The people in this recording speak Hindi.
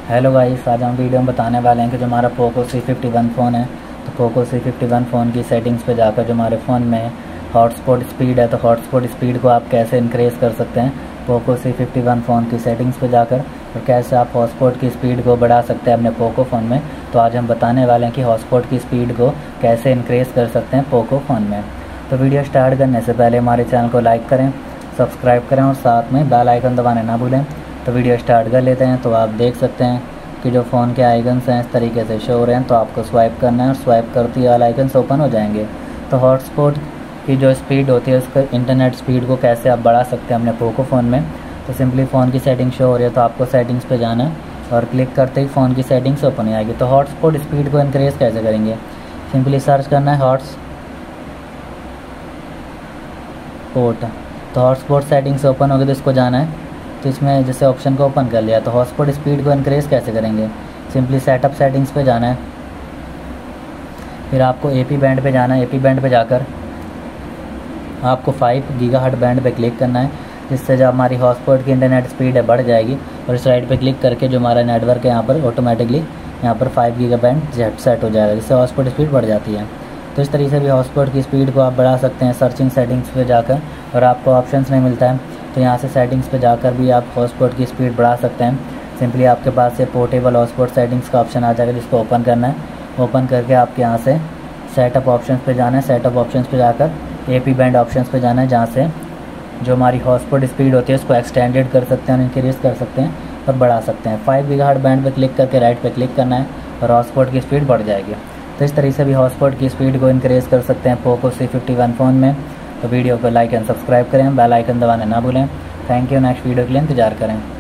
हेलो गाइस, आज हम वीडियो में बताने वाले हैं कि जो हमारा पोको C51 फ़ोन है, तो पोको C51 फ़ोन की सेटिंग्स पे जाकर जो हमारे फ़ोन में हॉटस्पॉट स्पीड है, तो हॉटस्पॉट स्पीड को आप कैसे इंक्रीज़ कर सकते हैं पोको C51 फ़ोन की सेटिंग्स पे जाकर, और कैसे आप हॉटस्पॉट की स्पीड को बढ़ा सकते हैं अपने पोको फ़ोन में। तो आज हम बताने वाले हैं कि हॉटस्पॉट की स्पीड को कैसे इंक्रीज़ कर सकते हैं पोको फ़ोन में। तो वीडियो स्टार्ट करने से पहले हमारे चैनल को लाइक करें, सब्सक्राइब करें और साथ में बेल आइकन दबाना ना भूलें। तो वीडियो स्टार्ट कर लेते हैं। तो आप देख सकते हैं कि जो फ़ोन के आइकन्स हैं इस तरीके से शो हो रहे हैं, तो आपको स्वाइप करना है और स्वाइप करते ही ऑल आइकन्स ओपन हो जाएंगे। तो हॉटस्पॉट की जो स्पीड होती है उसका इंटरनेट स्पीड को कैसे आप बढ़ा सकते हैं अपने पोको फ़ोन में। तो सिंपली फ़ोन की सेटिंग शो हो रही है, तो आपको सेटिंग्स पे जाना है और क्लिक करते ही फ़ोन की सेटिंग्स ओपन हो जाएगी। तो हॉटस्पॉट स्पीड को इंक्रीज़ कैसे करेंगे, सिंपली सर्च करना है हॉटस्पॉट। तो हॉटस्पॉट सेटिंग्स ओपन होगी तो इसको जाना है, तो इसमें जैसे ऑप्शन को ओपन कर लिया। तो हॉटस्पॉट स्पीड को इंक्रीज़ कैसे करेंगे, सिंपली सेटअप सेटिंग्स पे जाना है, फिर आपको AP बैंड पे जाना है। AP बैंड पे जाकर आपको 5 गीगाहर्ट्ज़ बैंड पे क्लिक करना है, जिससे जो हमारी हॉटस्पॉट की इंटरनेट स्पीड है बढ़ जाएगी। और इस साइड पे क्लिक करके जो हमारा नेटवर्क है यहाँ पर ऑटोमेटिकली यहाँ पर 5 गीगा बैंड सेट हो जाएगा, जिससे हॉटस्पॉट स्पीड बढ़ जाती है। तो इस तरीके से भी हॉटस्पॉट की स्पीड को आप बढ़ा सकते हैं सर्चिंग सेटिंग्स पे जाकर, और आपको ऑप्शंस नहीं मिलता है तो यहाँ से सेटिंग्स पे जाकर भी आप हॉटस्पॉट की स्पीड बढ़ा सकते हैं। सिंपली आपके पास ये पोर्टेबल हॉटस्पॉट सेटिंग्स का ऑप्शन आ जाएगा, जिसको ओपन करना है। ओपन करके आपके यहाँ से सेटअप ऑप्शंस पे जाना है। सेटअप ऑप्शंस पे जाकर AP बैंड ऑप्शंस पे जाना है, जहाँ से जो हमारी हॉटस्पॉट स्पीड होती है उसको एक्सटेंडेड कर सकते हैं, इंक्रीज़ कर सकते हैं और बढ़ा सकते हैं। 5 गीगाहर्ट्ज़ बैंड पे क्लिक करके राइट पे क्लिक करना है और हॉटस्पॉट की स्पीड बढ़ जाएगी। तो इस तरीके से भी हॉटस्पॉट की स्पीड को इंक्रीज़ कर सकते हैं पोको C51 फ़ोन में। तो वीडियो को लाइक एंड सब्सक्राइब करें, बेल आइकन दबाना ना भूलें। Thank you. नेक्स्ट वीडियो के लिए इंतजार करें।